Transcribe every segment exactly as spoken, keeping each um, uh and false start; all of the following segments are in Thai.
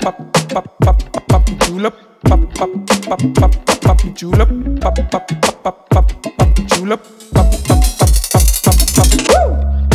pop pop pop pop julep pop pop pop pop pop julep pop pop pop pop pop julep pop pop pop pop pop pop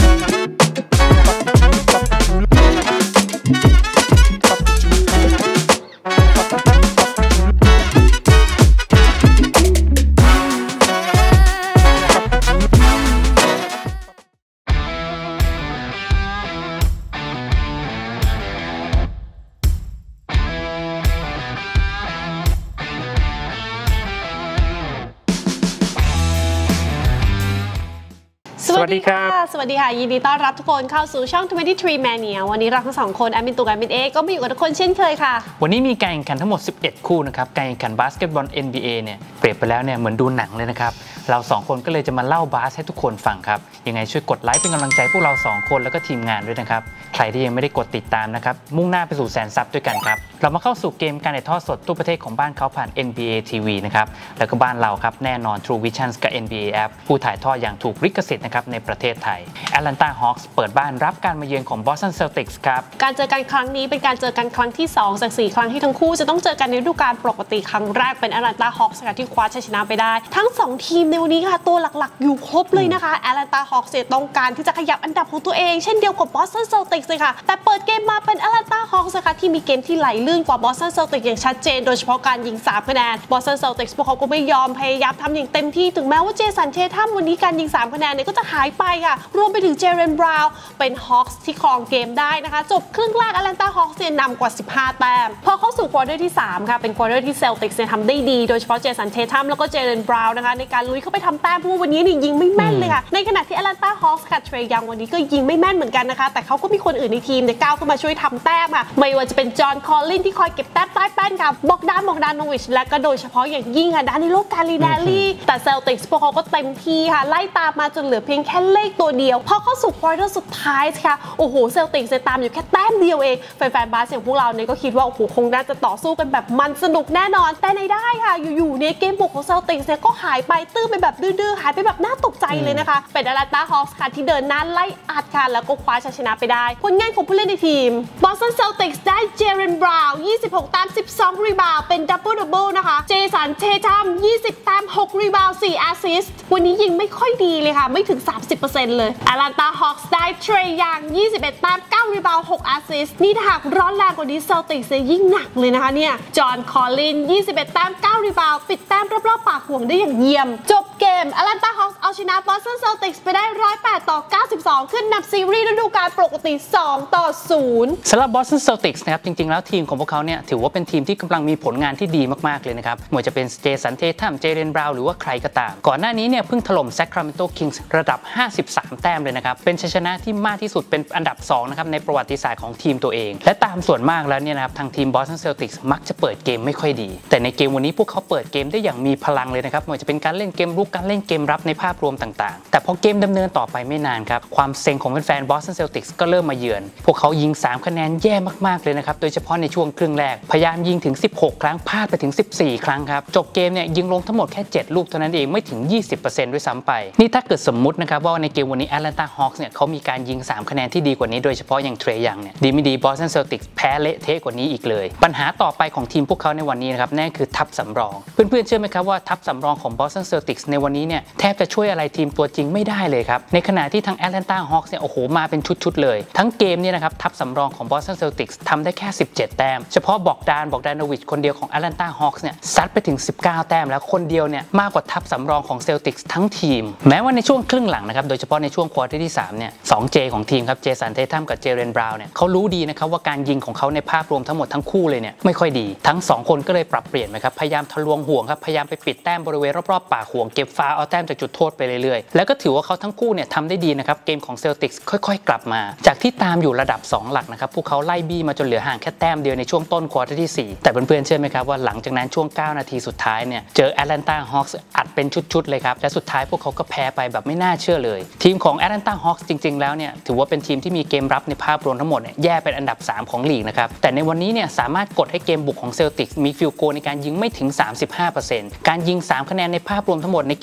สวัสดีค่ะสวัสดีค่ะยินดีต้อนรับทุกคนเข้าสู่ช่อง ยี่สิบสาม Mania วันนี้เราทั้งสองคนแอดมินตูกับแอดมินเอก็มาอยู่กับทุกคนเช่นเคยค่ะวันนี้มีการแข่งขันทั้งหมดสิบเอ็ดคู่นะครับการแข่งขันบาสเกตบอล เอ็น บี เอ เนี่ยเปรียบไปแล้วเนี่ยเหมือนดูหนังเลยนะครับเราสองคนก็เลยจะมาเล่าบาสให้ทุกคนฟังครับยังไงช่วยกดไลค์เป็นกำลังใจพวกเราสองคนแล้วก็ทีมงานด้วยนะครับใครที่ยังไม่ได้กดติดตามนะครับมุ่งหน้าไปสู่แสนซับด้วยกันครับเรามาเข้าสู่เกมการถ่ายทอดสดทั่วประเทศของบ้านเขาผ่าน เอ็น บี เอ ที วี นะครับแล้วก็บ้านเราครับแน่นอน True Vision กับ เอ็น บี เอ App ผู้ถ่ายทอดอย่างถูกลิขสิทธิ์นะครับในประเทศไทย Atlanta Hawks เปิดบ้านรับการมาเยือนของ Boston Celtics ครับการเจอกันครั้งนี้เป็นการเจอกันครั้งที่สองจากสี่ครั้งที่ทั้งคู่จะต้องเจอกันในฤดูกาลปกติครั้งแรกเป็น Atlanta Hawks ที่คว้าชัยชนะไปได้ทั้งสองทีมในวันนี้ค่ะตัวหลักๆอยู่ครบเลยนะคะ Atlanta Hawks ต้องการที่จะขยับอันดับของตัวเองเช่นเดียวกับ Boston Celtics เลยค่ะแต่เปิดเกมมาเป็น Atlanta Hawks ที่มีเกมที่ไหลลื่นกว่า Boston Celtics อย่างชัดเจนโดยเฉพาะการยิงสามคะแนน Boston Celtics พวกเขาก็ไม่ยอมพยายามทำอย่างเต็มที่ถึงแม้ว่าเจสันเททัมวันนี้การยิงสามคะแนนเนี่ยก็จะหายไปค่ะรวมไปถึงเจเรนบราวน์เป็น Hawks ที่ครองเกมได้นะคะจบครึ่งแรก Atlanta Hawks เนี่ยนำกว่าสิบห้าแต้มพอเข้าสู่ควอเตอร์ที่สามค่ะเป็นควอเตอร์ที่ Celtics เนี่ยทำได้ดีโดยเฉพาะเจสันเททัมแล้วก็เจเรนบราวน์นะคะในการลุยเข้าไปทำแต้มเพราะวันนี้นี่ยิงไม่แม่นเลยค่ะในขณะที่ Atlanta Hawks ค่ะเทรย์ยังวันนี้ก็ยิงไม่แม่นเหมือนกันนะคะแต่เขาก็มีคนอื่นในทีมเนี่ยก้าวเข้ามาช่วยทำแต้มค่ะไม่ว่าจะเป็นจอห์นคอลลินที่คอยเก็บแต้มใต้แป้นค่ะบอกดานบอกดานโนวิชและก็โดยเฉพาะอย่างยิ่งค่ะดานิโลกาลินาลีแต่ Celtics พวกเขาก็เต็มที่ค่ะไล่ตามมาจนเหลือเพียงแค่เลขตัวเดียวพอเข้าสู่ควอเตอร์สุดท้ายค่ะโอ้โห Celtics จะตามอยู่แค่แต้มเดียวเองแฟนๆบาสอย่างพวกเราเนี่ยก็คิดว่าโอ้โหคงน่าจะต่อสู้กันแบบมันสนุกแน่นอนแต่ในได้ค่ะอยู่ๆเนี่ยเกมบุกของ Celtics เนี่ยก็หายไปตื้อไปแบบดื้อๆหายไปแบบน่าตกใจเลยนะคะเป็น Atlanta Hawks ค่ะที่เดินหน้าไล่อัดค่ะแล้วก็คว้าชัยชนะไปได้ผลงานของผู้เล่นในทีม Boston Celtics ได้เจเรนบราวน์ยี่สิบหกแต้มสิบสองรีบาวด์เป็นดับเบิลดับเบิลนะคะเจสันเททัมยี่สิบแต้มหกรีบาวด์สี่แอสซิสต์วันนี้ยิงไม่ค่อยดีเลยค่ะไม่ถึง สามสิบเปอร์เซ็นต์ เลย Atlanta Hawks ได้เทรย์ยังยี่สิบเอ็ดแต้มเก้ารีบาวด์หกแอสซิสต์นี่ถ้าหากร้อนแรงกว่านี้ Celtics จะยิ่งหนักเลยนะคะเนี่ยจอห์นคอลลินยี่สิบเอ็ดแต้มเก้ารีบาวด์ปิดแต้มรอบๆปากห่วงได้อย่างเยี่ยมจบเกม Atlanta Hawks เอาชนะ Boston Celtics ไปได้หนึ่งร้อยแปดต่อเก้าสิบสองขึ้นนำซีรีส์ฤดูกาลปกติสองต่อศูนย์สำหรับ Boston Celtics นะครับจริงๆแล้วทีมของพวกเขาเนี่ยถือว่าเป็นทีมที่กำลังมีผลงานที่ดีมากๆเลยนะครับไม่ว่าจะเป็นเจสันเททัมเจเรนบราวน์หรือว่าใครก็ตามก่อนหน้านี้เนี่ยเพิ่งถล่ม Sacramento Kings ระดับห้าสิบสามแต้มเลยนะครับเป็นชัยชนะที่มากที่สุดเป็นอันดับสองนะครับในประวัติศาสตร์ของทีมตัวเองและตามส่วนมากแล้วเนี่ยนะครับทางทีม Boston Celtics มักจะเปิดเกมไม่ค่อยดีแต่ในเกมวันนี้พวกเขาเปิดเกมได้อย่างมีพลังเลยนะครับไม่ว่าจะเป็นการเล่นเกมรุกการเล่นเกมรับในภาพรวมต่างๆแต่พอเกมดำเนินต่อไปไม่นานครับความเซ็งของแฟนๆ Boston Celtics ก็เริ่มมาเยือนพวกเขายิงสามคะแนนแย่มากๆเลยนะครับโดยเฉพาะในช่วงครึ่งแรกพยายามยิงถึงสิบหกครั้งพลาดไปถึงสิบสี่ครั้งครับจบเกมเนี่ยยิงลงทั้งหมดแค่เจ็ดลูกเท่านั้นเองไม่ถึง ยี่สิบเปอร์เซ็นต์ ด้วยซ้ำไปนี่ถ้าเกิดสมมุตินะครับว่าในเกมวันนี้ Atlanta Hawks เนี่ยเขามีการยิงสามคะแนนที่ดีกว่านี้โดยเฉพาะอย่างเทรย์ยังเนี่ยดีไม่ดี Boston Celtics แพ้เละเทะกว่านี้อีกเลยปัญหาต่อไปของทีมพวกเขาในวันนี้นะครับนั่นคือทัพสำรองเพื่อนๆเชื่อไหมครับว่าทัพสำรองของ Boston Celtics ในวันนี้เนี่ยแทบจะช่วยอะไรทีมตัวจริงไม่ได้เลยครับในขณะที่ทาง Atlanta Hawks เนี่ยโอ้โหมาเป็นชุดๆเลยทั้งเกมเนี่ยนะครับทัพสำรองของ Boston Celtics ทำได้แค่สิบเจ็ดแต้มเฉพาะบอกดานบอกดานโนวิชคนเดียวของ Atlanta Hawks เนี่ยซัดไปถึงสิบเก้าแต้มแล้วคนเดียวเนี่ยมากกว่าทัพสำรองของ Celtics ทั้งทีมแม้ว่าในช่วงครึ่งหลังนะครับโดยเฉพาะในช่วงควอเตอร์ที่สามเนี่ย สองเจ ของทีมครับเจสันเททัมกับเจเรนบราวน์เนี่ยเขารู้ดีนะครับว่าการยิงของเขาในภาพรวมทั้งหมดทั้งคู่เลยเนี่ยไม่ค่อยดีทั้งสองคนก็เลยปรับเปลี่ยนนะครับพยายามทะลวงห่วงครับพยายามไปปิดแต้มบริเวณรอบๆปากห่วงเก็บฟาวล์เอาแต้มจากจุดโทษไปเรื่อยๆแล้วก็ถือว่าเขาทั้งคู่เนี่ยทำได้ดีนะครับเกมของ Celtics ค่อยๆกลับมาจากที่ตามอยู่ระดับสองหลักนะครับพวกเขาไล่บี้มาจนเหลือห่างแค่แต้มเดียวในช่วงต้นควอเตอร์ที่สี่แต่เพื่อนๆเชื่อไหมครับว่าหลังจากนั้นช่วงเก้านาทีสุดท้ายเนี่ยเจอ Atlanta Hawks อัดเป็นชุดๆเลยครับและสุดท้ายพวกเขาก็แพ้ไปแบบไม่น่าเชื่อเลยทีมของ Atlanta Hawks จริงๆแล้วเนี่ยถือว่าเป็นทีมที่มีเกมรับในภาพรวมทั้งหมดเนี่ยแย่เป็นอันดับสามของลีกนะครับแต่ในวันนี้เนี่ยสามารถกดให้เกมบุกของ Celtics มีฟิลโกในการยิงไม่ถึง สามสิบห้าเปอร์เซ็นต์ การยิงสามคะแนนในภาพรวมทั้งหมดในเกม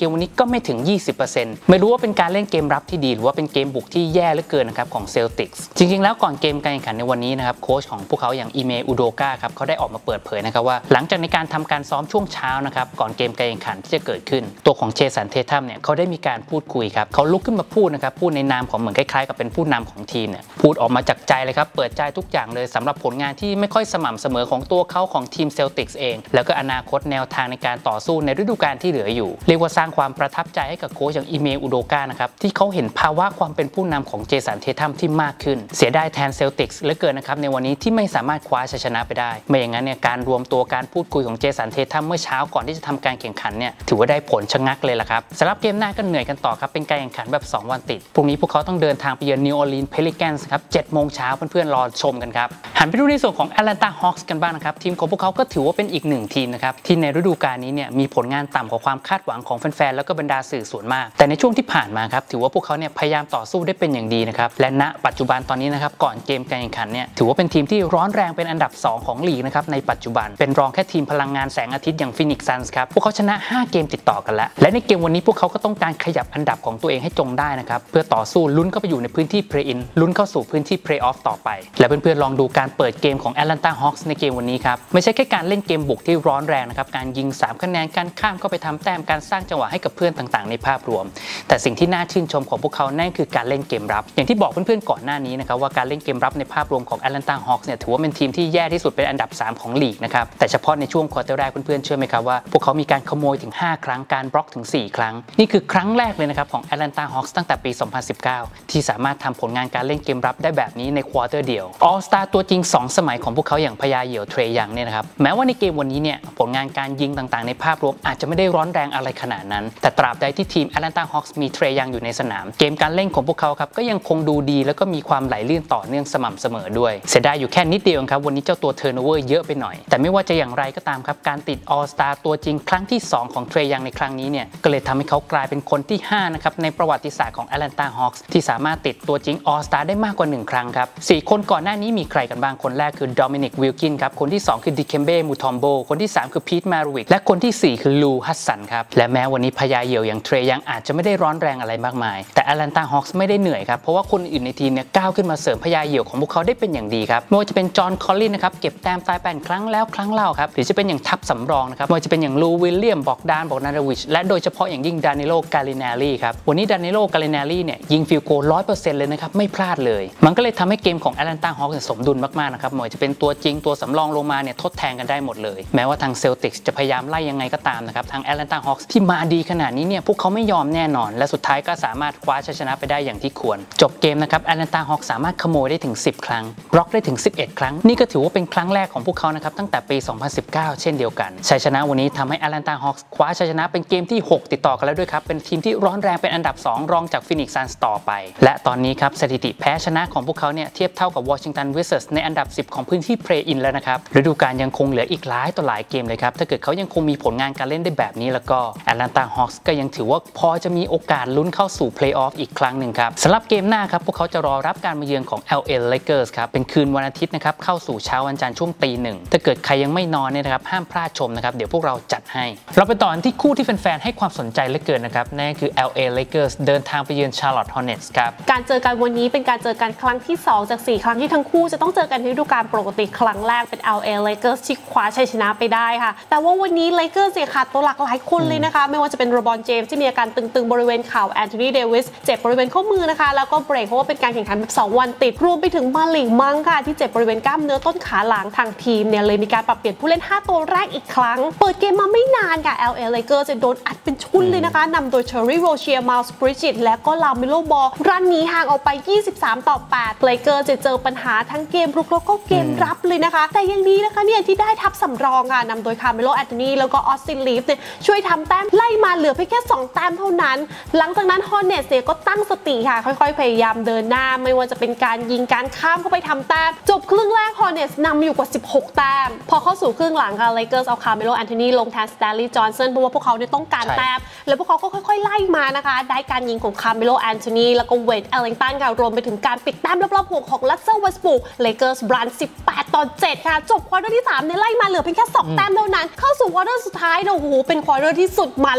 มวันนี้ก็ไม่ถึง ยี่สิบเปอร์เซ็นต์ ไม่รู้ว่าเป็นการเล่นเกมรับที่ดีหรือว่าเป็นเกมบุกที่แย่เหลือเกินนะครับของเซลติกส์จริงๆแล้วก่อนเกมการแข่งขันในวันนี้นะครับโค้ชของพวกเขาอย่างอีเมอุโดกาครับเขาได้ออกมาเปิดเผยนะครับว่าหลังจากในการทำการซ้อมช่วงเช้านะครับก่อนเกมการแข่งขันที่จะเกิดขึ้นตัวของเจสันเททัมเนี่ยเขาได้มีการพูดคุยครับเขาลุกขึ้นมาพูดนะครับพูดในนามของเหมือนคล้ายๆกับเป็นผู้นำของทีมเนี่ยพูดออกมาจากใจเลยครับเปิดใจทุกอย่างเลยสำหรับผลงานที่ไม่ค่อยสม่ำเสมอของตัวเขาของทีมเซลติกส์เองแล้วก็อนาคตแนวทางในการต่อสู้ในฤดูกาลที่เหลืออยู่เรียกว่าสร้างความประทับใจให้กับโค้ชอย่างอีเมอุโดกานะครับที่เขาเห็นภาวะความเป็นผู้นำของเจสันเททัมที่มากขึ้นเสียดายแทนเซลติกส์เหลือเกินนะครับในวันนี้ที่ไม่สามารถคว้าชัยชนะไปได้ไม่อย่างนั้นเนี่ยการรวมตัวการพูดคุยของเจสันเททัมเมื่อเช้าก่อนที่จะทำการแข่งขันเนี่ยถือว่าได้ผลชะงักเลยล่ะครับสำหรับเกมหน้าก็เหนื่อยกันต่อครับเป็นการแข่งขันแบบสองวันติดพรุ่งนี้พวกเขาต้องเดินทางไปเยือนนิวออร์ลีนส์เพลิแกนส์ครับเจ็ดโมงเช้าเพื่อนๆรอชมกันครับหันไปดูในส่วนของแอตแลนตาฮอคส์กันบ้างนะครับทีมของพวกเขาก็ถือว่าเป็นอีกหนึ่งทีมนะครับที่ในฤดูกาลนี้เนี่ยมีผลงานต่ำกว่าความคาดหวังของแฟนๆแล้วก็บรรดาสื่อส่วนมากแต่ในช่วงที่ผ่านมาครับถือว่าพวกเขาเนี่ยพยายามต่อสู้ได้เป็นอย่างดีนะครับและณปัจจุบันตอนนี้นะครับก่อนเกมการแข่งขันเนี่ยถือว่าเป็นทีมที่ร้อนแรงเป็นอันดับสองของลีกนะครับในปัจจุบันเป็นรองแค่ทีมพลังงานแสงอาทิตย์อย่างฟินิกซ์ซันส์ครับพวกเขาชนะห้าเกมติดต่อกันแล้วและในเกมวันนี้พวกเขาก็ต้องการขยับอันดับของตัวเองให้จงได้นะครับเพื่อต่อสู้ลุ้นเข้าไปอยู่ในพื้นที่เพลย์อินลุ้นเข้าสู่พื้นที่เพลย์ออฟต่อไปและเพื่อนๆลองดูการเปิดเกมของแอตแลนตาฮอคส์ในเกมวันนี้ครับไม่ใช่แค่การเล่นเกมบุกที่ร้อนแรงนะครับการยิงสามคะแนนการข้ามเข้าไปทำแต้มการสร้างจังหวะให้กับเพื่อนต่างๆในภาพรวมแต่สิ่งที่น่าชื่นชมของพวกเขานั่นคือการเล่นเกมรับอย่างที่บอกเพื่อนๆก่อนหน้านี้นะครับว่าการเล่นเกมรับในภาพรวมของแอตแลนตาฮอคส์เนี่ยถือว่าเป็นทีมที่แย่ที่สุดเป็นอันดับสามของลีกนะครับแต่เฉพาะในช่วงควอเตอร์แรกเพื่อนๆเชื่อไหมครับว่าพวกเขามีการขโมยถึงห้าครั้งการบล็อกถึงสี่ครั้งนี่คือครั้งแรกเลยนะครับของแอตแลนตาฮอคส์ตั้งแต่ปีสองพันสิบเก้าที่สามารถทำผลงานการเล่นเกมรับได้แบบนี้ในควอเตอร์เดียวออลสตาร์ตัวจริงสองสมัยของพวกเขาอย่างพญาเหยี่ยวเทรยังเนี่ยนะครับแม้ว่าในเกมวันนี้เนี่ยผลงานการยิงต่างๆในภาพรวมอาจจะไม่ได้ร้อนแรงอะไรขนาดนั้นแต่ตราบใดที่ทีมแอตแลนตาฮอคส์มีเทรยังอยู่ในสนามเกมการเล่นของพวกเขาครับก็ยังคงดูดีแล้วก็มีความไหลลื่นต่อเนื่องสม่ำเสมอด้วยเสียดายอยู่แค่นิดเดียวครับวันนี้เจ้าตัวเทิร์นโอเวอร์เยอะไปหน่อยแต่ไม่ว่าจะอย่างไรก็ตามครับการติดออลสตาร์ตัวจริงครั้งที่สองของเทรยังในครั้งนี้เนี่ยก็เลยทำให้เขากลายเป็นคนที่ห้านะครับในประวัติศาสตร์ของแอตแลนตาฮอคส์ที่สามารถติดตัวจริงออลสตาร์ได้มากกว่าหนึ่งครั้งครับสี่คนก่อนหน้านี้มีใครกันบ้างคนแรกคือโดมินิกวิลกินครับคนที่สองคือดิเคมเบ้มูทอมโบคนที่สามคือพีทมารูวิกและคนที่สี่คือลูฮัสสันครับและแม้วันนี้พญาเหยี่ยวอย่างเทรยังอาจจะไม่ได้ร้อนแรงอะไรมากมายแต่แอตแลนตาฮอคส์ไม่ได้เหนื่อยครับเพราะว่าคนอื่นในทีมเนี่ยก้าวขึ้นมาเสริมพญาเหยี่ยวของพวกเขาได้เป็นอย่างดีครับไม่ว่าจะเป็นจอห์นคอลลินนะครับเก็บแต้มตายแปดครั้งแล้วครั้งเล่าครับหรือจะเป็นอย่างทัพสำรองนะครับไม่ว่าจะเป็นอย่างลูวิลเลียมบอกดานบอกนาดาวิชและโดยเฉพาะอย่างยิ่งดานิโลกาลินารีครับวันนี้ดานิโลกาลินารีเนี่ยยิงฟิลโกล ร้อยเปอร์เซ็นต์ เลยนะครับไม่พลาดเลยมันก็เลยทำให้เกมของแอตแลนตาฮอคส์สมดุลมากๆนะครับไม่ว่าจะเป็นตัวจริงตัวสำรองลงมาเนี่ยทดแทนกันได้หมดเลยแม้ว่าทางเซลติกส์จะพยายามไล่ยังไงก็ตามนะครับทางแอตแลนตาฮอคส์ที่มาดีขนาดนี้เนี่ยพวกเขาไม่ยอมแน่นอนและสุดท้ายก็สามารถคว้าชัยชนะไปได้อย่างที่ควรจบเกมนะครับแอตแลนตาฮอคส์สามารถขโมยได้ถึงสิบครั้งบล็อกได้ถึงสิบเอ็ดครั้งนี่ก็ถือว่าเป็นครั้งแรกของพวกเขานะครับตั้งแต่ปีสองพันสิบเก้าเช่นเดียวกันชัยชนะวันนี้ทำให้แอตแลนตาฮอคส์คว้าชัยชนะเป็นเกมที่หกติดต่อกันแล้วด้วยครับเป็นทีมที่ร้อนแรงเป็นอันดับสองรองจากฟินิกซ์ซันส์ต่อไปและตอนนี้ครับสถิติแพ้ชนะของพวกเขาเนี่ยเทียบเท่ากับวอชิงตันวิซาร์ดในอันดับสิบของพื้นที่เพลย์อินแล้วนะครับฤดูกาลยังคงเหลืออีกหลายต่อหลายเกมเลยครับถ้าเกิดเขายังคงมีผลงานการเล่นได้แบบนี้แล้วก็แอตแลนตาฮอคส์ก็ยังถือว่าพอจะมีโอกาสลุ้นเข้าสู่เพลย์ออฟอีกครั้งหนึ่งครับสำหรับเกมหน้าครับพวกเขาจะรอรับการมาเยือนของ แอล เอ Lakers ครับเป็นคืนวันอาทิตย์นะครับเข้าสู่เช้าวันจันทร์ช่วงตีหนึ่งถ้าเกิดใครยังไม่นอนเนี่ยนะครับห้ามพลาดชมนะครับเดี๋ยวพวกเราจัดให้เราไปต่อที่คู่ที่แฟนๆให้ความสนใจเหลือเกินนะครับนั่นคือ แอล เอ Lakers เดินทางไปเยือน Charlotte Hornets ครับการเจอกันวันนี้เป็นการเจอกันครั้งที่สองจากสี่ครั้งที่ทั้งคู่จะต้องเจอกันในฤดูกาลปกติครั้งแรกเป็น แอล เอ Lakers ที่คว้าชัยชนะไปได้ค่ะแต่ว่าวันนี้ Lakers เนี่ยขาดตัวหลักหลายคนเลยนะคะไม่ว่าจะเป็นโรบอนเจมส์ที่มีอาการตึงๆบริเวณเข่าแอนโทนีเดวิสเจ็บบริเวณข้อมือนะคะแล้วก็เบรกเพราะว่าเป็นการแข่งขันแบบสองวันติดรวมไปถึงมาลิงมังค่ะที่เจ็บบริเวณกล้ามเนื้อต้นขาหลังทางทีมเนี่ยเลยมีการปรับเปลี่ยนผู้เล่นห้าตัวแรกอีกครั้งเปิดเกมมาไม่นานค่ะ แอล เอ Lakers จะโดนอัดเป็นชุดเลยนะคะนำโดยเชอร์รี่โรเชียร์มาลส์บริดจิตและก็ลาเมโลบอลรันนี้ห่างออกไปยี่สิบสามต่อแปด Lakers จะเจอปัญหาทั้งเกมรุกแล้วก็เกมรับเลยนะคะแต่ยังดีนะคะเนี่ยที่ได้ทัพสำรองค่ะนำโดยคาร์เมโลแอนโทนีแล้วก็ออสตินลีฟเนี่ยช่วยทำแต้มไล่มาเหลือเพียงแค่สองแต้มเท่านั้นหลังจากนั้นฮอร์เนตส์เนี่ยก็ตั้งสติค่ะค่อยๆพยายามเดินหน้าไม่ว่าจะเป็นการยิงการข้ามเข้าไปทำแต้มจบครึ่งแรกฮอร์เนตส์นำอยู่กว่าสิบหกแต้มพอเข้าสู่ครึ่งหลังค่ะ Lakers เอาคาร์เมโลแอนโทนีลงแทนสแตนลีย์จอห์นสันเพราะว่าพวกเขาเนี่ยต้องการแต้มแล้วพวกเขาก็ค่อยๆไล่มานะคะได้การยิงของคาร์เมโลแอนโทนีแล้วก็เวด เอลลิงตันค่ะรวมไปถึงการปิดแต้มรอบๆห่วงของลัสเซอร์เวสต์บรูค Lakers บรันสิบแปดต่อเจ็ดค่ะจบควอเตอร์ที่สามเนี่ยไล่มาเหลือเพียงแค่สองแต้มเท่านั้นเข้าสู่ควอเตอร์สุดท้ายโอ้โหเป็นควอเตอร์ที่สุดมันเลย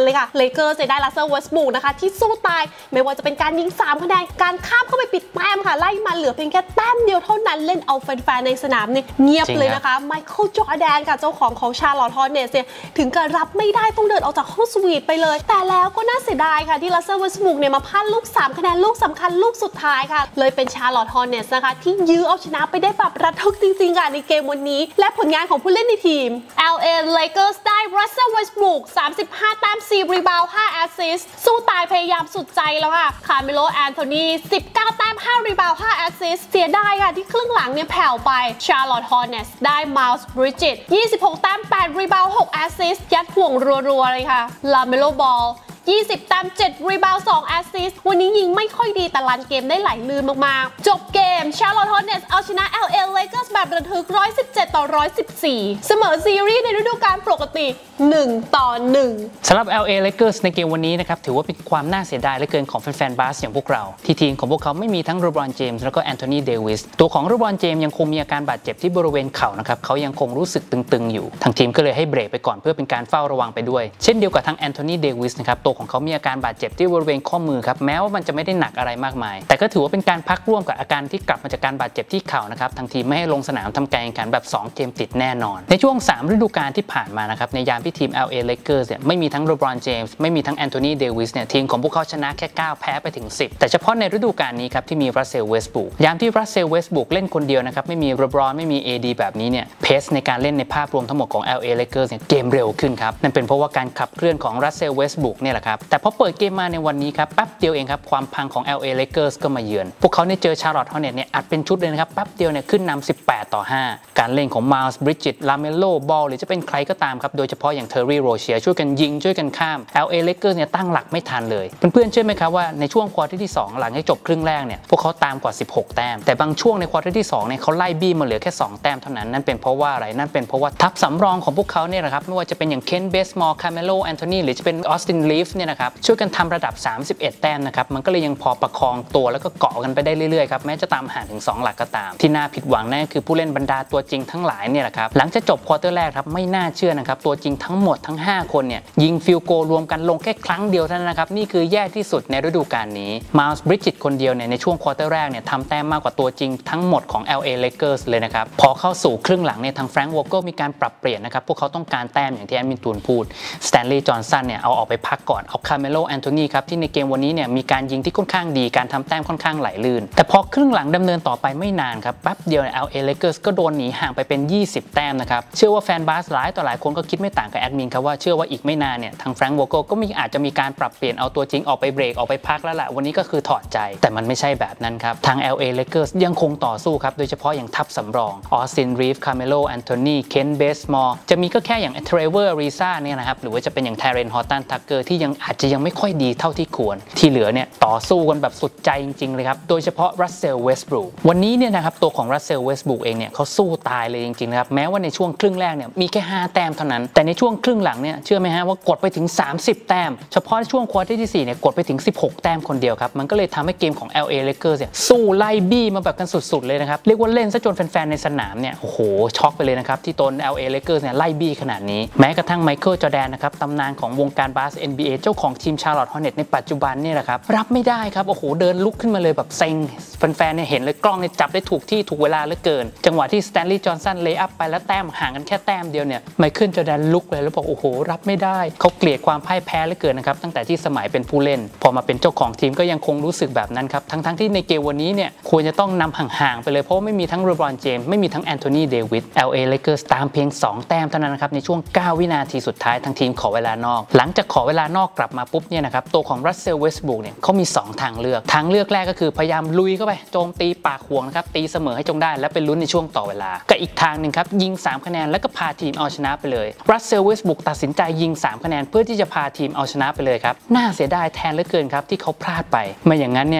เลยค่ะเลเกอร์จะได้ลัสเซอร์เวสต์บรูคนะคะที่สู้ตายไม่ว่าจะเป็นการยิงสามคะแนนการข้ามเข้าไปปิดแต้มค่ะไล่มาเหลือเพียงแค่แต้มเดียวเท่านั้นเล่นเอาแฟนๆในสนามเนี่ยเงียบเลยนะคะไมเคิลจอร์แดนค่ะเจ้าของของชาร์ลอตต์ฮอร์เนตส์เนี่ยถึงกับรับไม่ได้ต้องเดินออกจากห้องสวีทไปเลยแต่แล้วก็น่าเสียดายค่ะที่ลัสเซอร์เวสต์บรูคเนี่ยมาพลาดลูกสามคะแนนลูกสำคัญลูกสุดท้ายค่ะเลยเป็นชาร์ลอตต์ฮอร์เนตส์นะคะที่ยื้อเอาชนะไปได้แบบระทึกจริงๆค่ะในเกมวันนี้และผลงานของผู้เล่นในทีม แอล เอ Lakers ได้ Russell Westbrook สามสิบห้าแต้มสี่รีบาวด์ห้าแอสซิสต์สู้ตายพยายามสุดใจแล้วค่ะคาร์เมโลแอนโทนีสิบเก้าแต้มห้ารีบาวด์ห้าแอสซิสต์เสียดายค่ะที่ครึ่งหลังเนี่ยแผ่วไป Charlotte Hornets ได้ Miles Bridges ยี่สิบหกแต้มแปดรีบาวด์หกแอสซิสต์ยัดห่วงรัวๆเลยค่ะ LaMelo Ballยี่สิบแต้มเจ็ดรีบาวด์สองแอสซิสต์วันนี้ยิงไม่ค่อยดีแต่รันเกมได้ไหลลื่นมากๆจบเกม Charlotte Hornets เอาชนะ แอล เอ Lakers แบบระทึกหนึ่งร้อยสิบเจ็ดต่อหนึ่งร้อยสิบสี่เสมอซีรีส์ในฤดูกาลปกติหนึ่งต่อหนึ่งสำหรับ แอล เอ Lakers ในเกมวันนี้นะครับถือว่าเป็นความน่าเสียดายเหลือเกินของแฟนๆบาสอย่างพวกเราที่ทีมของพวกเขาไม่มีทั้งโรบรอนเจมส์แล้วก็แอนโทนีเดวิสตัวของโรบรอนเจมส์ยังคงมีอาการบาดเจ็บที่บริเวณเข่านะครับเขายังคงรู้สึกตึงๆอยู่ทางทีมก็เลยให้เบรกไปก่อนเพื่อเป็นการเฝ้าระวังไปด้วยเช่นเดียวกับทางแอนโทนีเดวิสนะครับตัวของเขามีอาการบาดเจ็บที่บริเวณข้อมือครับแม้ว่ามันจะไม่ได้หนักอะไรมากมายแต่ก็ถือว่าเป็นการพักร่วมกับอาการที่กลับมาจากการบาดเจ็บที่เข่านะครับทางทีมไม่ให้ลงสนามทำการแข่งขันแบบสองเกมติดแน่นอนในช่วงสามฤดูกาลที่ผ่านมานะครับในยามที่ทีม แอล เอ Lakers เนี่ยไม่มีทั้งโรบรอนเจมส์ไม่มีทั้งแอนโทนีเดวิสเนี่ยทีมของพวกเขาชนะแค่เก้าแพ้ไปถึงสิบแต่เฉพาะในฤดูกาลนี้ครับที่มีรัสเซลเวสต์บรูคยามที่รัสเซลเวสต์บรูคเล่นคนเดียวนะครับไม่มีโรบรอนไม่มี เอ ดี แบบนี้เนี่ยเพสในการเล่นในภาพรวมทั้งหมดของ แอล เอ Lakers เนี่ยเกมเร็วขึ้นครับนั่นเป็นเพราะว่าการขับเคลื่อนของรัสเซลเวสต์บรูคเนี่ยแหละครับแต่พอเปิดเกมมาในวันนี้ครับแป๊บเดียวเองครับความพังของ แอล เอ Lakers ก็มาเยือนพวกเขาเนี่ยเจอ Charlotte Hornets เนี่ยอัดเป็นชุดเลยนะครับแป๊บเดียวเนี่ยขึ้นนำสิบแปดต่อห้าการเล่นของ Miles Bridges LaMelo Ball หรือจะเป็นใครก็ตามครับโดยเฉพาะอย่าง Terry Rozier ช่วยกันยิงช่วยกันข้าม แอล เอ Lakers เนี่ยตั้งหลักไม่ทันเลยเพื่อนๆเชื่อไหมครับว่าในช่วงควอเตอร์ที่สองหลังให้จบครึ่งแรกเนี่ยพวกเขาตามกว่าสิบหกแต้มแต่บางช่วงในควอเตอร์ที่สองเนี่ยเขาไล่บี้มาเหลือแค่สองแต้มเท่านั้นนั่นเป็นเพราะว่าอะไรนั่นเป็นเพราะว่าทัพสำรองของพวกเขาเนี่ยนะครับไม่ว่าจะเป็นอย่าง Kent Bazemore Carmelo Anthony หรือจะเป็น Austin Reeves เนี่ยนะครับช่วยกันทำระดับสามสิบเอ็ดแต้มนะครับมันก็เลยยังพอประคองตัวแล้วก็เกาะกันไปได้เรื่อยๆครับแม้จะตามห่างถึงสองหลักก็ตามที่น่าผิดหวังนั่นคือผู้เล่นบรรดาตัวจริงทั้งหลายเนี่ยแหละครับหลังจากจบควอเตอร์แรกครับไม่น่าเชื่อนะครับตัวจริงทั้งหมดทั้งห้าคนเนี่ยยิงฟิลโกรวมกันลงแค่ครั้งเดียวเท่านั้นนะครับนี่คือแย่ที่สุดในฤดูกาลนี้ Miles Bridges คนเดียวเนี่ยในช่วงควอเตอร์แรกเนี่ยทำแต้มมากกว่าตัวจริงทั้งหมดของ แอล เอ Lakers เลยนะครับพอเข้าสู่ครึ่งหลังเนี่ยทางแฟรงค์วอลเกอร์มีการปรับเปลี่ยนนะครับพวกเขาต้องการแต้มอย่างที่แอดมินตูนพูดสแตนลีย์จอห์นสันเนี่ยเอาออกไปพักก่อนเอาคาร์เมโลแอนโทนีครับที่ในเกมวันนี้เนี่ยมีการยิงที่ค่อนข้างดีการทำแต้มค่อนข้างไหลลื่นแต่พอครึ่งหลังดำเนินต่อไปไม่นานครับแป๊บเดียวเนี่ย แอล เอ Lakers ก็โดนหนีห่างไปเป็นยี่สิบแต้มนะครับเชื่อว่าแฟนบาสหลายต่อหลายคนก็คิดไม่ต่างกับแอดมินครับว่าเชื่อว่าอีกไม่นานเนี่ยทางแฟรงค์วอลเกอร์ก็มีอาจจะมีการปรับเปลี่ยนเอาตัวจริงออกไปเบรกออกไปพักแล้วแหละวันนี้ก็คือถอดใจแต่มันไม่ใช่แบบนั้นครับทาง แอล เอ Lakers ยังคงต่อสู้ครับโดยเฉพาะอย่างทัพสำรอง Austin Reeves Carmelo Anthony Kent Bazemore จะมีก็แค่อย่าง Trevor Ariza เนี่ยนะครับหรือว่าจะเป็นอย่าง Terrence Horton Tucker ที่ยังอาจจะยังไม่ค่อยดีเท่าที่ควรที่เหลือเนี่ยต่อสู้กันแบบสุดใจจริงๆเลยครับโดยเฉพาะ Russell Westbrook วันนี้เนี่ยนะครับตัวของ Russell Westbrook เองเนี่ยเขาสู้ตายเลยจริงๆนะครับแม้ว่าในช่วงครึ่งแรกเนี่ยมีแค่ห้าแต้มเท่านั้นแต่ในช่วงครึ่งหลังเนี่ยเชื่อไหมฮะว่ากดไปถึงสามสิบแต้มเฉพาะช่วงควอเตอร์ที่สี่เนี่ยกดไปถึงสิบหกแต้มคนเดียวครับมันก็เลยทำให้เกมของ แอล เอ Lakers เนี่ยสู้ไล่บี้มาแบบกันสุดๆเลยนะครับเรียกว่าเล่นซะจนแฟนๆในสนามเนี่ยโอ้โหช็อกไปเลยนะครับที่ตน แอล เอ Lakers เนี่ยไล่บี้ขนาดนี้แม้กระทั่งไมเคิลจอร์แดนนะครับตำนานของวงการบาส เอ็น บี เอ เจ้าของทีม Charlotte Hornets ในปัจจุบันนี่แหละครับรับไม่ได้ครับโอ้โหเดินลุกขึ้นมาเลยแบบเซ็งแฟนๆเนี่ยเห็นเลยกล้องเนี่ยจับได้ถูกที่ถูกเวลาเหลือเกินจังหวะที่สแตนลีย์จอห์นสันเลย์อัพไปแล้วแต้มห่างกันแค่แต้มเดียวเนี่ยไมเคิลจอร์แดนลุกเลยแล้วบอกโอ้โหรับไม่ได้เขาเกลียดความพ่ายแพ้เหลือเกินนะครับตั้งแต่ที่สมัยเป็นผู้เล่นพอมาเป็นเจ้าของทีมก็ยังคงรู้สึกแบบนั้นครับทั้งๆที่ในเกมวันนี้เนี่ยควรจะต้องนำห่างๆไปเลยเพราะไม่มีทั้งโรบรอนเจมส์ไม่มีทั้งแอนโทนีเดวิส แอล เอ Lakers ตามเพียงสองแต้มเท่านั้นนะครับในช่วงเก้าวินาทีสุดท้ายทางทีมขอเวลานอกหลังจากขอเวลานอกกลับมาปุ๊บเนี่ยนะครับตัวของ Russell Westbrook เนี่ยเขามีสองทางเลือกทางเลือกแรกก็คือพยายามลุยเข้าไปโจมตีปากห่วงนะครับตีเสมอให้จงได้แล้วไปลุ้นในช่วงต่อเวลากับอีกทางนึงครับยิงสามคะแนนแล้วก็พาทีมเอาชนะไปเลย Russell Westbrook ตัดสินใจยิงสามคะแนนเพื่อที่จะพาทีมเอาชนะไปเลยครับน่าเสียดายแทนเหลือเกินครับที่เขาพลาดไปไม่อย่างนั้นเนี่ย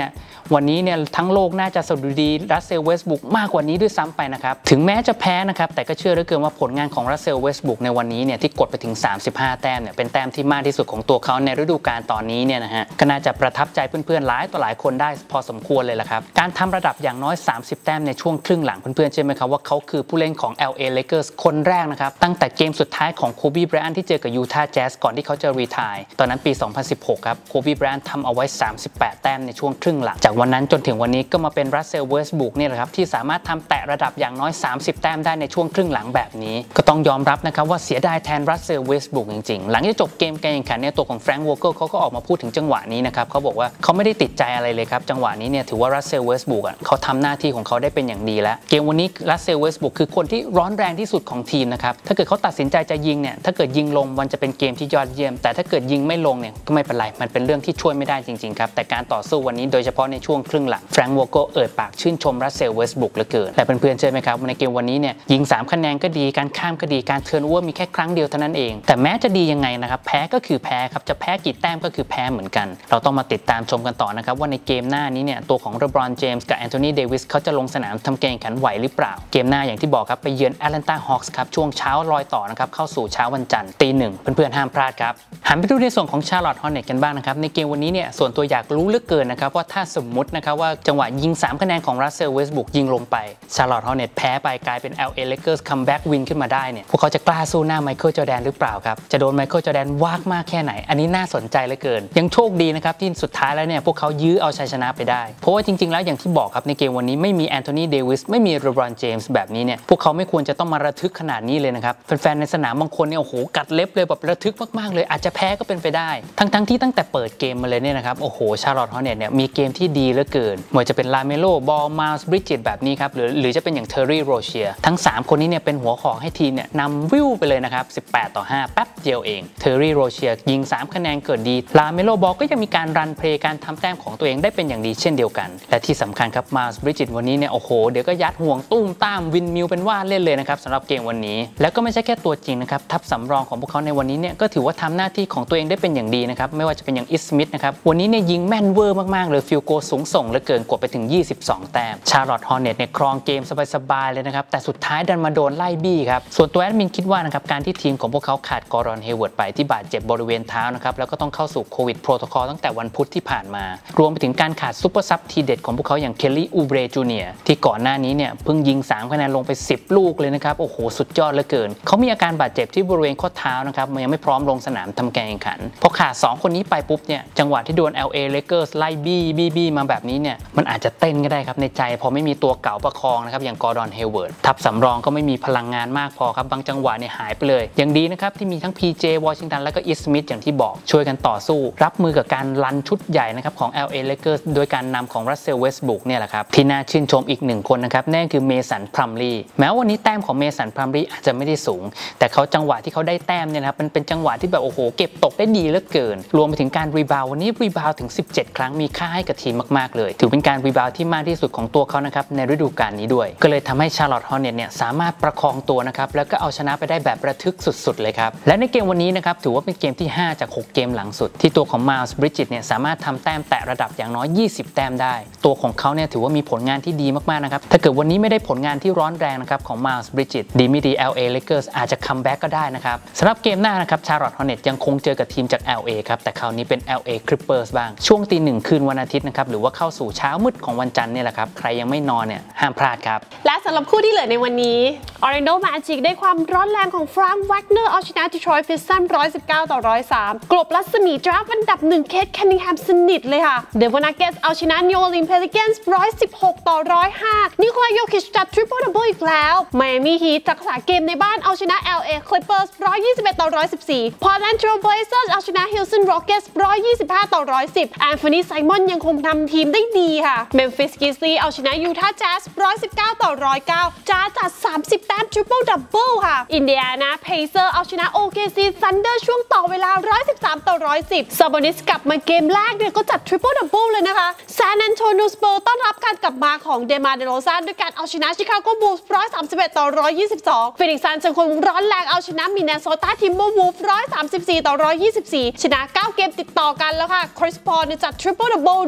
วันนี้เนี่ยทั้งโลกน่าจะสะดุดีรัสเซล เวสต์บรูคมากกว่านี้ด้วยซ้ำไปนะครับถึงแม้จะแพ้นะครับแต่ก็เชื่อเหลือเกินว่าผลงานของรัสเซล เวสต์บรูคในวันนี้เนี่ยที่กดไปถึงสามสิบห้าแต้มเนี่ยเป็นแต้มที่มากที่สุดของตัวเขาในฤดูกาลตอนนี้เนี่ยนะฮะก็น่าจะประทับใจเพื่อนๆหลายต่อหลายคนได้พอสมควรเลยล่ะครับการทำระดับอย่างน้อยสามสิบแต้มในช่วงครึ่งหลังเพื่อนๆใช่ไหมครับว่าเขาคือผู้เล่นของ แอล เอ Lakers คนแรกนะครับตั้งแต่เกมสุดท้ายของโคบีไบรอันท์ที่เจอกับยูทาห์แจ๊สก่อนที่เขาจะรีไทร์ตอนนั้นปีสองพันสิบหกครับโคบีไบรอันท์ทำเอาไว้สามสิบแปดแต้มในช่วงครึ่งหลังจากวันนั้นจนถึงวันนี้ก็มาเป็นรัสเซล เวสต์บรูคเนี่ยแหละครับที่สามารถทำแตะระดับอย่างน้อยสามสิบแต้มได้ในช่วงครึ่งหลังแบบนี้ก็ต้องยอมรับนะครับว่าเสียดายแทนรัสเซล เวสต์บรูคจริงๆหลังจากจบเกมการแข่งขันเนี่ยตัวของแฟรงค์ วอร์เกิลเขาก็ออกมาพูดถึงจังหวะนี้นะครับเขาบอกว่าเขาไม่ได้ติดใจอะไรเลยครับจังหวะนี้เนี่ยถือว่ารัสเซล เวสต์บรูคเขาทำหน้าที่ของเขาได้เป็นอย่างดีแล้วเกมวันนี้รัสเซล เวสต์บรูคคือคนที่ร้อนแรงที่สุดของทีมนะครับถ้าเกิดเขาตัดสินใจจะยิงเนี่ยถ้าเกิดยิงลงมันจะเป็นเกมที่ยอดเยี่ยมแต่ถ้าเกิดยิงไม่ลงเนี่ยก็ไม่เป็นไรมันเป็นเรื่องที่ช่วยไม่ได้จริงๆครับแต่การต่อสู้วันนี้โดยเฉพาะในช่วงครึ่งหลังแฟรงค์ วอร์เกิลเอ่ยปากชื่นชมรัสเซล เวสต์บรูคเหลือเกินและเพื่อนๆใช่ไหมครับในเกมวันนี้เนี่ยยิงสามคะแนนก็ดีการข้ามก็ดีการเทิร์นโอเวอร์มีแค่ครั้งเดียวเท่านั้นเองแต่แม้จะดียังไงนะครับแพ้ก็คือแพ้ครับจะแพ้กี่แต้มก็คือแพ้เหมือนกันเราต้องมาติดตามชมกันต่อนะครับว่าในเกมหน้านี้เนี่ยตัวของเลบรอนเจมส์กับแอนโทนีเดวิสเขาจะลงสนามทำเกมแข่งขันไหวหรือเปล่าเกมหน้าอย่างที่บอกครับไปเยือนแอตแลนตาฮอคส์ครับช่วงเช้ารอยต่อนะครับเข้าสู่เช้าวันจันทร์ตีหนึ่งเพื่อนๆห้ามพลาดครับหันไปดูในส่วนของชาร์ลอตต์ฮอร์เน็ตกันบ้างนะครับในเกมวันนี้เนี่ยส่วนตัวอยากรู้เหลือเกินนะครับว่าถ้าสมมุตินะครับว่าจังหวะยิงสามคะแนนของรัสเซล เวสต์บรูคยิงลงไปชาร์ลอตต์ฮอร์เน็ตแพ้ไปกลายเป็น แอล เอ Lakers คัมแบ็กวินขึ้นมาได้เนี่ยพวกเขาจะกล้าสู้หน้าไมเคิลจอร์แดนหรือเปล่าครับจะโดนไมเคิลจอร์แดนวากมากแค่ไหนอันนี้น่าสนใจเหลือเกินยังโชคดีนะครับที่สุดท้ายแล้วเนี่ยพวกเขายื้อเอาชัยชนะไปได้เพราะว่าจริงๆแล้วอย่างที่บอกครับในเกมวันนี้ไม่มีแอนโทนีเดวิสไม่มีเลบรอนเจมส์แบบนี้เนี่ยพวกเขาไม่ควรจะต้องมาระทึกขนาดนี้เลยนะครับแฟนๆในสนามบางคนเนี่ยโอ้โหกัดเล็บเลยแบบระทึกมากๆเลยอาจจะแพ้ก็เป็นไปได้ทั้งๆที่ตั้งแต่เปิดเกมมาเลยเนี่ยนะครับโอ้โหชาร์ลอตต์ฮอร์เน็ตเนี่ยมีเกมที่ดีเหลือเกินไม่ว่าจะเป็นลาเมโลบอลมาส์บริดเจตแบบนี้ครับหรือหรือจะเป็นอย่างเทอร์รี่โรเชียทั้งสามคนนี้เนี่ยเป็นหัวหอกให้ทีมเนี่ยนำวิวไปเลยนะครับสิบแปดต่อห้าแป๊บเดียวเองเทอร์รี่โรเชียยิงสามคะแนนเกิดดีลาเมโลบอลก็ยังมีการรันเพลย์การทำแต้มของตัวเองได้เป็นอย่างดีเช่นเดียวกันและที่สำคัญครับมาส์บริดเจตวันนี้เนี่ยโอ้โหเดี๋ยวก็ยัดห่วงตุ้มตามวินมิลเป็นว่าเล่นเลยนะครับสำหรับเกมวันนี้แล้วก็ไม่ใช่แค่ตัวจริงนะครับทัพสำรองของพวกเขาในวันนี้เนี่ยก็ถือว่าทำหน้าที่ของตัวเองได้เป็นอย่างดีนะครับไม่ว่าจะเป็นอย่างอิสมิธนะครับวันนี้เนี่ยยิงแม่นเวอร์มากๆเลยฟิลโกสูงส่งเหลือเกินกดไปถึงยี่สิบสองแต้มชาร์ลอตต์ฮอร์เน็ตเนี่ยครองเกมสบายๆเลยนะครับแต่สุดท้ายดันมาโดนไล่บี้ครับส่วนตัวแอดมินคิดว่านะครับการที่ทีมของพวกเขาขาดกอรอนเฮเวิร์ดไปที่บาดเจ็บบริเวณเท้านะครับแล้วก็ต้องเข้าสู่โควิดโปรโตคอลตั้งแต่วันพุธที่ผ่านมารวมไปถึงการขาดซุปเปอร์ซับทีเด็ดของพวกเขาอย่างเคลลี่อูเบรจูเนียร์ที่ก่อนหน้านี้เนี่ยเพิ่งยิงสามคะแนนลงไปสิบลูกเลยนะครับโอ้โหสุดยอดเหลือเกินเขามีอาการบาดเจ็บที่บริเวณข้อเท้านะครับมันยังไม่พร้อมลงสนามทำการแข่งขันพอขาดสองคนนี้ไปปุ๊บเนี่ยจังหวะที่โดน แอล เอ Lakers ไล่บี้บี้บี้มาแบบนี้เนี่ยมันอาจจะเต้นก็ได้ครับในใจพอไม่มีตัวเก่าประคองนะครับอย่างกอร์ดอนเฮเวิร์ดทัพสำรองก็ไม่มีพลังงานมากพอครับบางจังหวะเนี่ยหายไปเลยยังดีนะครับที่มีทั้ง พี เจ วอชิงตันและก็อิสมิธอย่างที่บอกช่วยกันต่อสู้รับมือกับการรันชุดใหญ่นะครับของ แอล เอ Lakers โดยการนำของรัสเซล เวสต์บรูคเนี่ยแหละครับที่น่าชื่นชมอีกหนึ่งคนนะครับนั่นคือเมสัน พลัมลีแม้วันนี้แต้มของเมสัน พลัมลีอาจจะไม่ได้สูงแต่เขาจังหวะที่เขาได้แต้มเนี่ยนะครับมันเป็นจังหวะที่แบบโอ้โหเก็บตกได้ดีเหลือเกินรวมไปถึงการรีบาววันนี้รีบาวถึงสิบเจ็ดครั้งมีค่าให้กับทีมมากๆเลยถือเป็นการรีบาวที่มากที่สุดของตัวเขานะครับในฤดูกาลนี้ด้วยก็เลยทำให้ชาร์ลอตต์ฮอร์เน็ตเนี่ยสามารถประคองตัวนะครับแล้วก็เอาชนะไปได้แบบระทึกสุดๆเลยครับและในเกมวันนี้นะครับถือว่าเป็นเกมที่ห้าจากหกเกมหลังสุดที่ตัวของมาลส์บริดเจตเนี่ยสามารถทำแต้มแตะระดับอย่างน้อยยี่สิบแต้มได้ตัวของเขาเนี่ยถือว่ามีผลงานที่ดีมากๆนะครับถ้าเกิดวันนี้ไม่ได้ผลงานที่ร้อนแรงนะครับของมาลส์บริดเจตดีไม่ดี แอล เอ Lakers อาจจะคัมแบ็กก็ได้นะครับสำหรับเกมหน้านะครับชาร์ลอตต์ฮอร์เน็ตยังคงเจอกับทีมจาก แอล เอ ครับแต่คราวนี้เป็น แอล เอ Clippers บ้างช่วงตีหนึ่งคืนวันอาทิตย์นะครับหรือว่าเข้าสู่เช้ามืดของวันจันทร์เนี่ยแหละครับใครยังไม่นอนเนี่ยห้ามพลาดครับและสำหรับคู่ที่เหลือในวันนี้ Orlando Magic ได้ความร้อนแรงของฟรังก์ แวกเนอร์เอาชนะ Detroit Pistons หนึ่งร้อยสิบเก้าต่อหนึ่งร้อยสามกลบรัศมีดราฟต์อันดับหนึ่งเคท แคนนิงแฮมสนิทเลยค่ะ Denver Nuggets เอาชนะ New Orleans Pelicans หนึ่งร้อยสิบหกต่อหนึ่งร้อยห้านิโคลา โยคิชจัด Triple Double อีกแล้ว Miami Heat รักษาเกมในบ้านเอาชนะ แอล เอ Clippers หนึ่งร้อยยี่สิบเอ็ดต่อหนึ่งร้อยสิบสี่ Portland Trail Blazers เอาชนะ Houston Rockets หนึ่งร้อยยี่สิบห้าต่อหนึ่งร้อยสิบ Anthony Simons ยังคงทำทีมได้ดีค่ะ Memphis Grizzlies เอาชนะ Utah Jazz หนึ่งร้อยสิบเก้าต่อหนึ่งร้อยเก้า Jazz จัดสามสิบแต้ม Triple Double ค่ะ Indiana Pacers เอาชนะ โอ เค ซี Thunder ช่วงต่อเวลาหนึ่งร้อยสิบสามต่อหนึ่งร้อยสิบ Sabonis กลับมาเกมแรกเนี่ยก็จัด Triple Double เลยนะคะ San Antonio Spurs ต้อนรับการกลับมาของ DeMar DeRozan ด้วยการเอาชนะ Chicago Bulls หนึ่งร้อยสามสิบเอ็ดต่อหนึ่งร้อยยี่สิบสอง Phoenix Suns ยังคงร้อนแรงเอาชนะ Minnesota Timberwolves หนึ่งร้อยสามสิบสี่ต่อหนึ่งร้อยยี่สิบสี่ชนะเก้าเกมติดต่อกันแล้วค่ะ Chris Paul เนี่ยจัด Triple Double ด้วย Milwaukee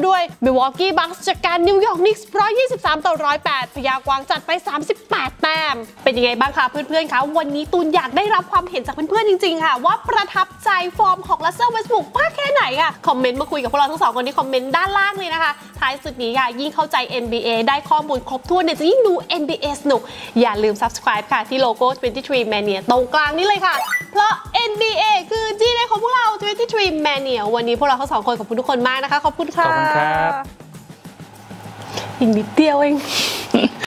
Milwaukee Bucks จัดการ New York Knicks หนึ่งร้อยยี่สิบสามต่อหนึ่งร้อยแปดพยากวางจัดไปสามสิบแปดแต้มเป็นยังไงบ้างคะเพื่อนๆคะวันนี้ตูนอยากได้รับความเห็นจากเพื่อนๆจริงๆค่ะว่าประทับใจฟอร์มของ Russell Westbrook มากแค่ไหนค่ะคอมเมนต์มาคุยกับพวกเราทั้งสองคนที่คอมเมนต์ด้านล่างเลยนะคะท้ายสุดนี้ค่ะยิ่งเข้าใจ เอ็น บี เอ ได้ข้อมูลครบถ้วนเนี่ยจะยิ่งดู เอ็น บี เอ สนุกอย่าลืม Subscribe ค่ะที่โลโก้ ทเวนตี้ทรี Mania ตรงกลางนี้เลยค่ะเพราะ เอ็น บี เอ คือ จี เอ ของพวกเรา ทเวนตี้ทรี Mania วันนี้พวกเราทั้งสองคนขอบคุณทุกคนมากนะคะขอบคุณค่ะขอบคุณครับอีกนิดเดียวเอง